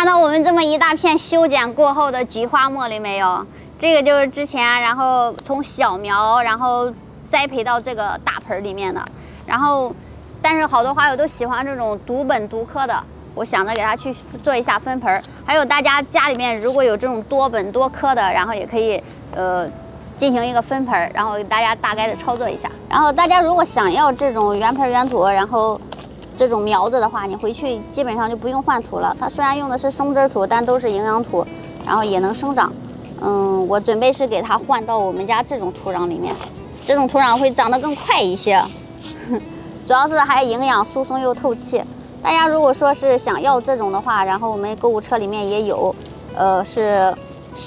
看到我们这么一大片修剪过后的菊花茉莉没有？这个就是之前，然后从小苗，然后栽培到这个大盆里面的。然后，但是好多花友都喜欢这种独本独科的，我想着给它去做一下分盆。还有大家家里面如果有这种多本多科的，然后也可以进行一个分盆，然后给大家大概的操作一下。然后大家如果想要这种原盆原土，然后这种苗子的话，你回去基本上就不用换土了。它虽然用的是松枝土，但都是营养土，然后也能生长。我准备是给它换到我们家这种土壤里面，这种土壤会长得更快一些，主要是还营养疏松又透气。大家如果说是想要这种的话，然后我们购物车里面也有，是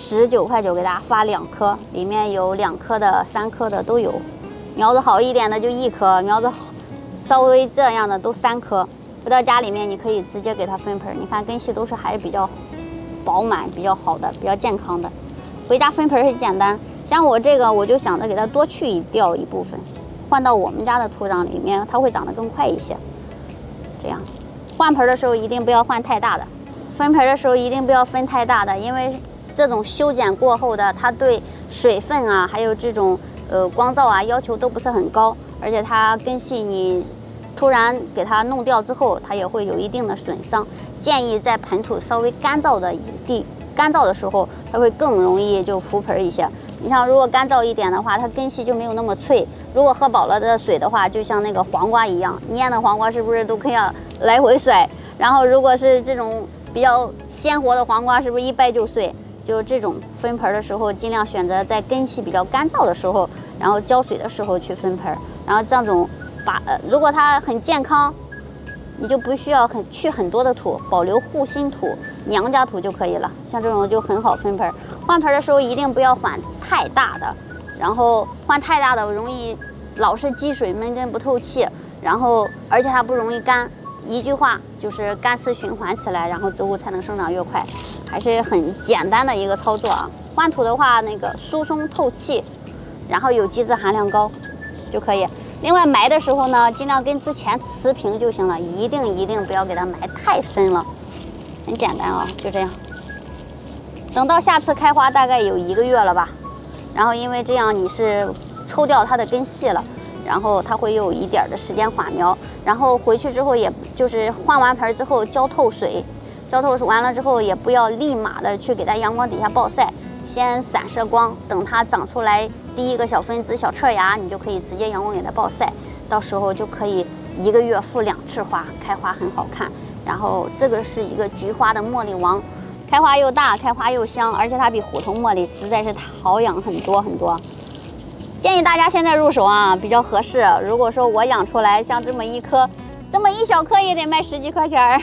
19.9给大家发2颗，里面有2颗的、3颗的都有。苗子好一点的就1颗，苗子稍微这样的都3颗。回到家里面你可以直接给它分盆，你看根系都是还是比较饱满、比较好的、比较健康的。回家分盆很简单，像我这个我就想着给它多去掉一部分，换到我们家的土壤里面，它会长得更快一些。这样，换盆的时候一定不要换太大的，分盆的时候一定不要分太大的，因为这种修剪过后的，它对水分啊，还有这种光照啊要求都不是很高，而且它根系你突然给它弄掉之后，它也会有一定的损伤。建议在盆土稍微干燥的时候，它会更容易就浮盆一些。你像如果干燥一点的话，它根系就没有那么脆。如果喝饱了的水的话，就像那个黄瓜一样，蔫的黄瓜是不是都可以来回甩？然后如果是这种比较鲜活的黄瓜，是不是一掰就碎？就这种分盆的时候，尽量选择在根系比较干燥的时候，然后浇水的时候去分盆。然后这种如果它很健康，你就不需要去很多的土，保留护心土、娘家土就可以了。像这种就很好分盆。换盆的时候一定不要换太大的，然后换太大的容易老是积水闷根不透气，然后而且它不容易干。一句话就是干湿循环起来，然后植物才能生长越快。还是很简单的一个操作啊。换土的话，那个疏松透气，然后有机质含量高就可以。另外埋的时候呢，尽量跟之前持平就行了，一定不要给它埋太深了。很简单啊，就这样。等到下次开花大概有1个月了吧，然后因为这样你是抽掉它的根系了，然后它会有一点的时间缓苗，然后回去之后也就是换完盆之后浇透水，浇透完了之后也不要立马的去给它阳光底下暴晒，先散射光，等它长出来第1个小分子、小侧芽，你就可以直接阳光给它暴晒，到时候就可以1个月复2次花，开花很好看。然后这个是一个菊花的茉莉王，开花又大，开花又香，而且它比虎头茉莉实在是好养很多很多。建议大家现在入手啊，比较合适。如果说我养出来像这么一颗，这么1小颗也得卖10几块钱儿。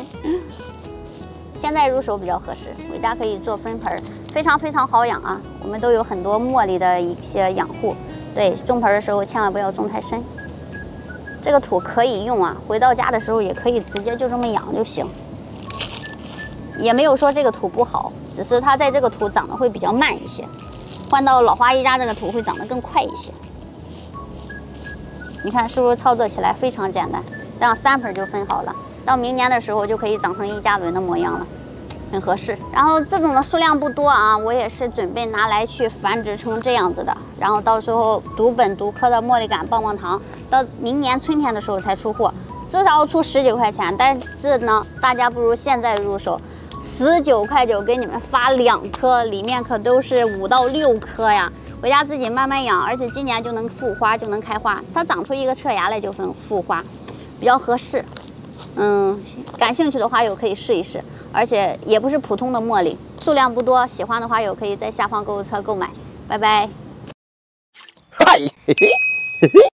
现在入手比较合适，回家可以做分盆，非常好养啊。我们都有很多茉莉的一些养护，对，种盆的时候千万不要种太深。这个土可以用啊，回到家的时候也可以直接就这么养就行，也没有说这个土不好，只是它在这个土长得会比较慢一些，换到老花一家这个土会长得更快一些。你看是不是操作起来非常简单？这样3盆就分好了。到明年的时候就可以长成1加仑的模样了，很合适。然后这种的数量不多啊，我也是准备拿来去繁殖成这样子的，然后到时候独本独科的茉莉感棒棒糖，到明年春天的时候才出货，至少要出10几块钱。但是呢，大家不如现在入手，19.9给你们发2颗，里面可都是5到6颗呀。回家自己慢慢养，而且今年就能复花，就能开花，它长出1个侧芽来就分复花，比较合适。感兴趣的花友可以试一试，而且也不是普通的茉莉，数量不多，喜欢的花友可以在下方购物车购买。拜拜。嗨。